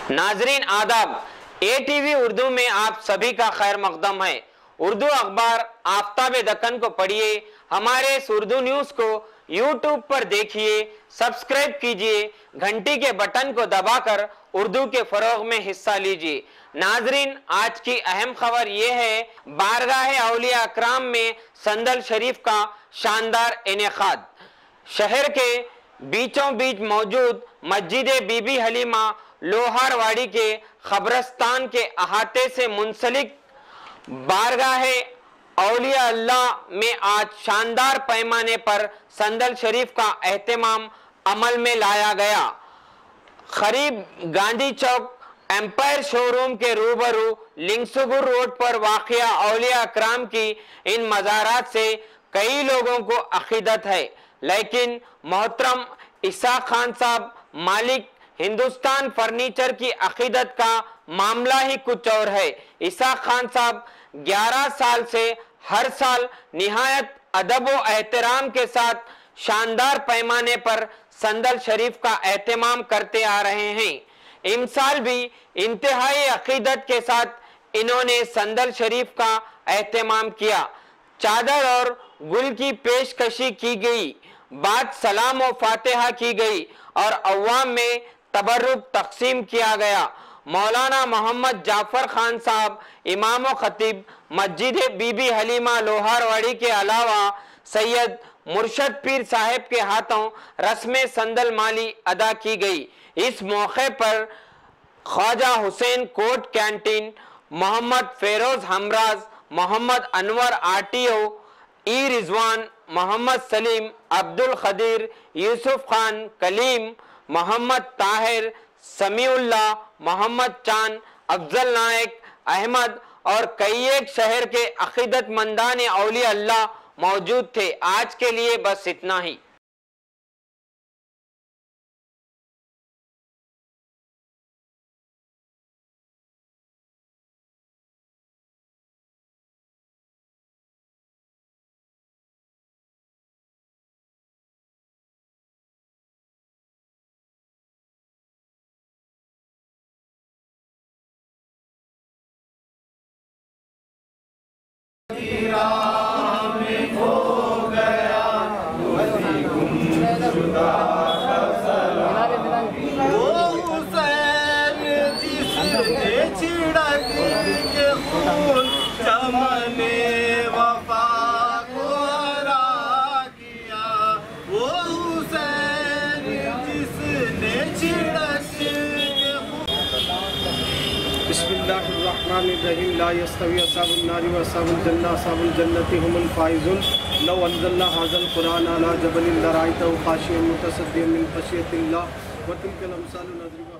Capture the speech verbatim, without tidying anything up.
नाजरीन आदाब, ए टीवी उर्दू में आप सभी का खैर मकदम है। उर्दू अखबार आफ्ताब दक्कन को पढ़िए, हमारे इस उर्दू न्यूज को यूट्यूब पर देखिए, सब्सक्राइब कीजिए, घंटी के बटन को दबाकर उर्दू के फरोग में हिस्सा लीजिए। नाजरीन, आज की अहम खबर ये है, बारगाह औलिया अकराम में संदल शरीफ का शानदार इनेकाद। शहर के बीचों बीच मौजूद मस्जिद बीबी हलीमा लोहारवाड़ी के खबरस्तान के अहाते से मुंसलिक बारगाह औलिया अल्लाह में आज शानदार पैमाने पर संदल शरीफ का एहतमाम अमल में लाया गया। करीब गांधी चौक एम्पायर शोरूम के रूबरू लिंगसुगुर रोड पर वाक़िया औलिया अकराम की इन मज़ारात से कई लोगों को अकीदत है, लेकिन मोहतरम इसाक खान साहब मालिक हिंदुस्तान फर्नीचर की अकीदत का मामला ही कुछ और है। इसाक खान साहब ग्यारह साल से हर साल निहायत अदब व एहतराम के साथ शानदार पैमाने पर संदल शरीफ का एहतमाम करते आ रहे हैं। इस साल भी इंतहाई अकीदत के साथ इन्होंने संदल शरीफ का एहतमाम किया। चादर और गुल की पेशकशी की गई, बाद सलाम व फातिहा की गई और अवाम में तबर्रुक तकसीम किया गया। मौलाना मोहम्मद जाफर खान साहब इमाम व खतीब मस्जिद बीबी हलीमा लोहारवाड़ी के अलावा सैयद मुर्शद पीर साहब के हाथों रस्म संदल माली अदा की गई। इस मौके पर Khwaja Hussain court canteen, Mohammad Feroz Hamraj, Mohammad Anwar RTO, E Rizwan, Mohammad Salim, Abdul Khadeer, Yusuf Khan Kaleem, Mohammad Tahir, Samiullah, Mohammad Chand, Afzal नायक, अहमद और कई एक शहर के अकीदतमंदान औलिया अल्लाह मौजूद थे। आज के लिए बस इतना ही। बिस्मिल्लाहिर्रहमानिर्रहीम ला यस्तवी अस्हाबुन नारि व अस्हाबुल जन्नह अस्हाबुल जन्नति हुमुल फाइज़ून लौ अंज़लना हाज़ल कुरान अला जबलिन लरअयतहु खाशिअन मुतसद्दिअन मिन खशियतिल्लाह व तिलकल अमसालु नज़रिबुहा